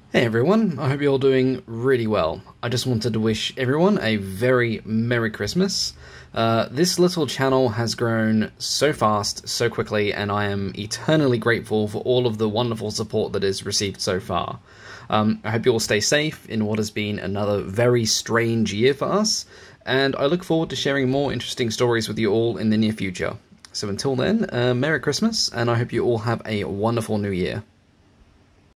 Hey everyone, I hope you're all doing really well. I just wanted to wish everyone a very Merry Christmas. This little channel has grown so fast, so quickly, and I am eternally grateful for all of the wonderful support that is received so far. I hope you all stay safe in what has been another very strange year for us, and I look forward to sharing more interesting stories with you all in the near future. So until then, Merry Christmas, and I hope you all have a wonderful New Year.